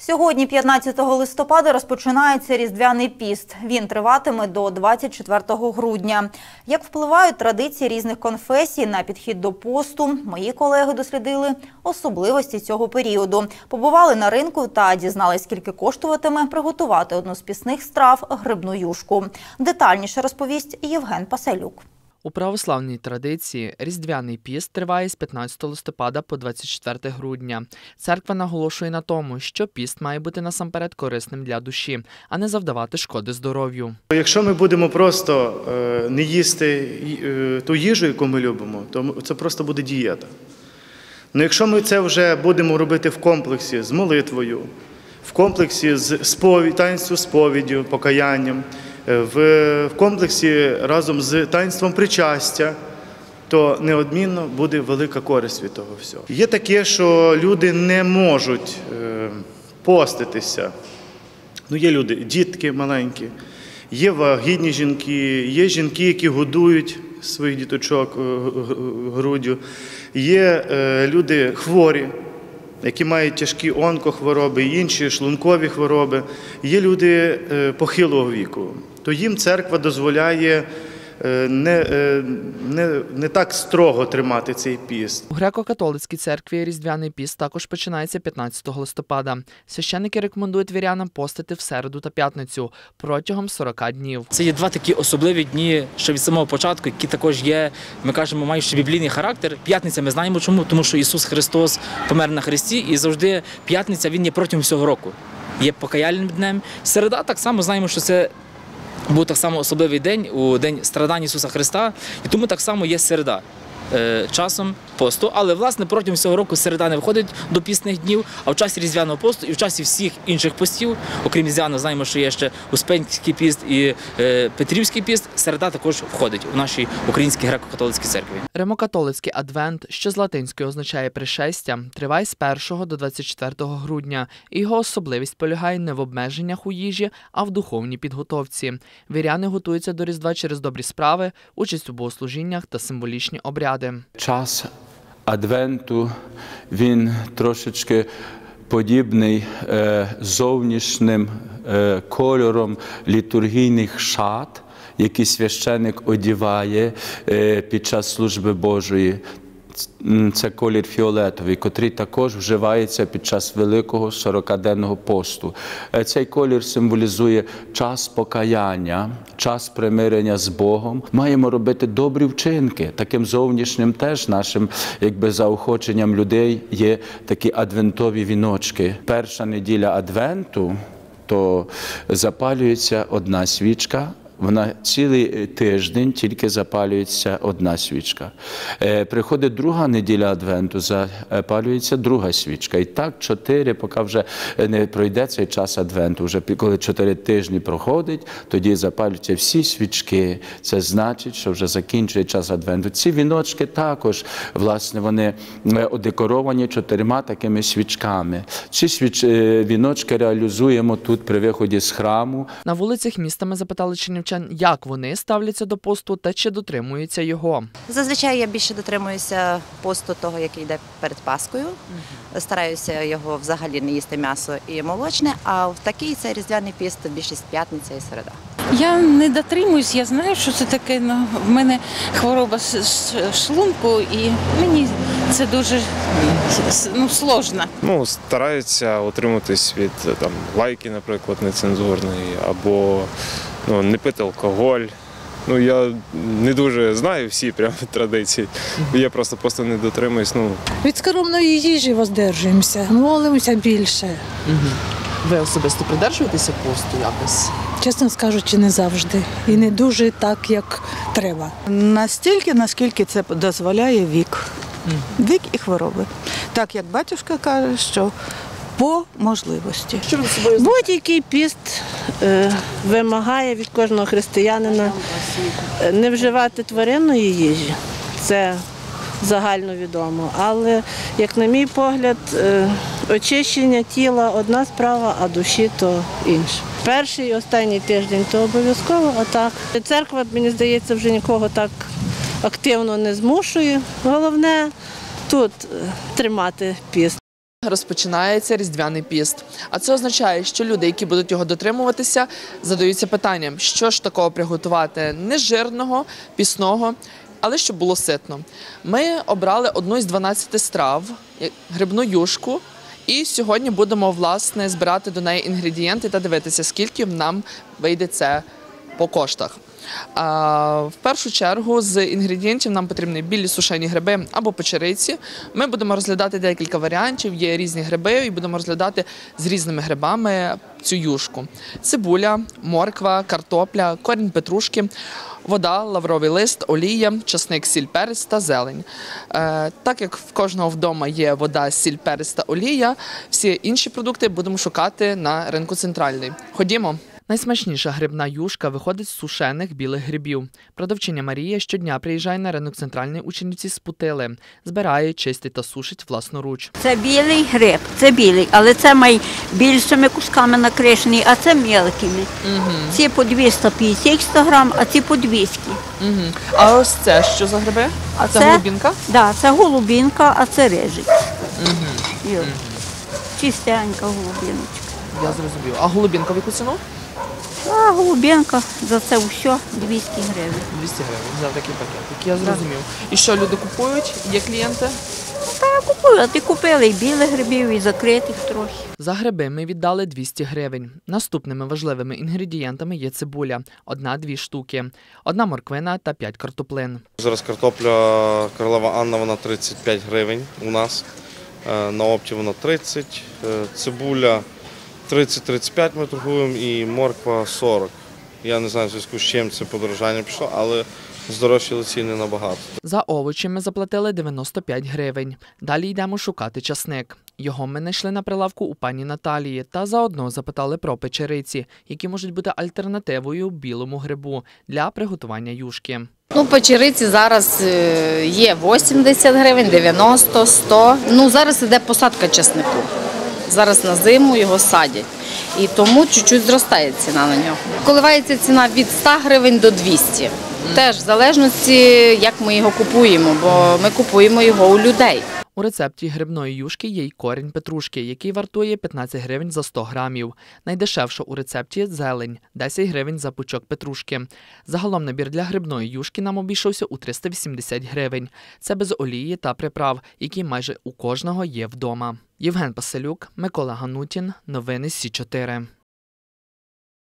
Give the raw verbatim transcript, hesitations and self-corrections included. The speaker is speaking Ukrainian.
Сьогодні, п'ятнадцятого листопада, розпочинається Різдвяний піст. Він триватиме до двадцять четвертого грудня. Як впливають традиції різних конфесій на підхід до посту, мої колеги дослідили особливості цього періоду. Побували на ринку та дізнались, скільки коштуватиме приготувати одну з пісних страв – грибну юшку. Детальніше розповість Євген Пасалюк. У православній традиції Різдвяний піст триває з п'ятнадцятого листопада по двадцять четверте грудня. Церква наголошує на тому, що піст має бути насамперед корисним для душі, а не завдавати шкоди здоров'ю. Якщо ми будемо просто не їсти ту їжу, яку ми любимо, то це просто буде дієта. Але якщо ми це вже будемо робити в комплексі з молитвою, в комплексі з таїнством сповіддю, покаянням, в комплексі разом з таїнством причастя, то неодмінно буде велика користь від того всього. Є таке, що люди не можуть поститися. Ну, є люди, дітки маленькі, є вагітні жінки, є жінки, які годують своїх діточок груддю, є люди хворі, які мають тяжкі онкохвороби, інші шлункові хвороби, є люди похилого віку. То їм церква дозволяє не, не, не так строго тримати цей піст. У греко-католицькій церкві Різдвяний піст також починається п'ятнадцятого листопада. Священники рекомендують вірянам постити в середу та п'ятницю протягом сорока днів. Це є два такі особливі дні, що від самого початку, які також є, ми кажемо, мають біблійний характер. П'ятниця ми знаємо чому, тому що Ісус Христос помер на хресті, і завжди п'ятниця, він є протягом всього року. Є покаяльним днем. Середа так само знаємо, що це був так само особливий день, у день страдань Ісуса Христа, і тому так само є середа часом посту, але, власне, протягом всього року середа не входить до пісних днів, а в часі Різдвяного посту і в часі всіх інших постів, окрім Різдвяного, знаємо, що є ще Успенський піст і е, Петрівський піст, середа також входить у нашій українській греко-католицькій церкві. Римо-католицький адвент, що з латинської означає «пришестя», триває з першого до двадцять четвертого грудня. Його особливість полягає не в обмеженнях у їжі, а в духовній підготовці. Віряни готуються до Різдва через добрі справи, участь у богослужіннях та символічні обряди. Час адвенту, він трошечки подібний е, зовнішнім е, кольором літургійних шат, які священик одіває е, під час служби Божої. Це колір фіолетовий, котрий також вживається під час Великого сорокаденного посту. Цей колір символізує час покаяння, час примирення з Богом. Маємо робити добрі вчинки. Таким зовнішнім теж нашим якби, заохоченням людей є такі адвентові віночки. Перша неділя адвенту, то запалюється одна свічка. Вона цілий тиждень тільки запалюється одна свічка. Приходить друга неділя адвенту, запалюється друга свічка. І так чотири, поки вже не пройде цей час адвенту. Вже коли чотири тижні проходить, тоді запалюються всі свічки. Це значить, що вже закінчує час адвенту. Ці віночки також, власне, вони одекоровані чотирма такими свічками. Ці свіч... віночки реалізуємо тут при виході з храму. На вулицях міста ми запитали чернівчан, як вони ставляться до посту та чи дотримуються його. Зазвичай я більше дотримуюся посту того, який йде перед Паскою. Mm-hmm. Стараюся його взагалі не їсти м'ясо і молочне, а в такий це Різдвяний піст більшість п'ятниця і середа. Я не дотримуюсь, я знаю, що це таке. Ну, в мене хвороба шлунку і мені це дуже ну, сложно. Ну, стараються утриматись від там, лайки, наприклад, нецензурної, або ну, не пити алкоголь. Ну, я не дуже знаю всі прямо традиції, я просто просто не дотримуюсь. Ну. Від скоромної їжі воздержуємося, молимося більше. Угу. Ви особисто придержуєтеся посту якось? Чесно скажучи, не завжди. І не дуже так, як треба. Настільки, наскільки це дозволяє вік. Вік і хвороби. Так, як батюшка каже, що по можливості. Будь-який піст е, вимагає від кожного християнина не вживати тваринної їжі. Це загальновідомо. Але, як на мій погляд, е, очищення тіла – одна справа, а душі – то інша. Перший і останній тиждень – то обов'язково, а так. Церква, мені здається, вже нікого так активно не змушує. Головне – тут тримати піст. Розпочинається Різдвяний піст. А це означає, що люди, які будуть його дотримуватися, задаються питанням, що ж такого приготувати нежирного, пісного, але щоб було ситно. Ми обрали одну із дванадцяти страв – грибну юшку. І сьогодні будемо, власне, збирати до неї інгредієнти та дивитися, скільки нам вийде це по коштах. А, в першу чергу з інгредієнтів нам потрібні білі сушені гриби або печериці. Ми будемо розглядати декілька варіантів, є різні гриби і будемо розглядати з різними грибами цю юшку. Цибуля, морква, картопля, корінь петрушки, вода, лавровий лист, олія, часник, сіль, перець та зелень. Е, так як в кожного вдома є вода, сіль, перець та олія, всі інші продукти будемо шукати на ринку центральний. Ходімо! Найсмачніша грибна юшка виходить з сушених білих грибів. Продавчиня Марія щодня приїжджає на ринок центральний у Чернівці з Путили. Збирає, чистить та сушить власноруч. Це білий гриб, це білий, але це має більшими кусками накришені, а це мелкими. Угу. Ці по двісті п'ятдесят сто грам, а ці по двісті. Угу. А ось це що за гриби? А це, це голубінка? Так, да, це голубінка, а це рижик. Угу. Угу. Чистенька голубіночка. Я зрозумів. А голубінка в яку ціну? А голубінка за це все двісті гривень. двісті гривень за такий пакет. Я зрозумів. І що люди купують? Є клієнти? Та купую, ти купили і білих грибів, і закритих трохи. За гриби ми віддали двісті гривень. Наступними важливими інгредієнтами є цибуля – одна-дві штуки, одна морквина та п'ять картоплин. Зараз картопля Королева Анна, вона тридцять п'ять гривень у нас, на опті вона тридцять, цибуля тридцять - тридцять п'ять ми торгуємо і морква сорок. Я не знаю, в зв'язку з чим це подорожання пішло, але здорожчали ціни набагато. За овочі ми заплатили дев'яносто п'ять гривень. Далі йдемо шукати часник. Його ми знайшли на прилавку у пані Наталії та заодно запитали про печериці, які можуть бути альтернативою білому грибу для приготування юшки. Ну, печериці зараз є вісімдесят гривень, дев'яносто, сто. Ну, зараз іде посадка часнику. Зараз на зиму його садять. І тому чуть-чуть зростає ціна на нього. Коливається ціна від ста гривень до двісті. Теж в залежності, як ми його купуємо, бо ми купуємо його у людей. У рецепті грибної юшки є й корінь петрушки, який вартує п'ятнадцять гривень за сто грамів. Найдешевша у рецепті – зелень – десять гривень за пучок петрушки. Загалом набір для грибної юшки нам обійшовся у триста вісімдесят гривень. Це без олії та приправ, які майже у кожного є вдома. Євген Паселюк, Микола Ганутін. Новини Сі чотири.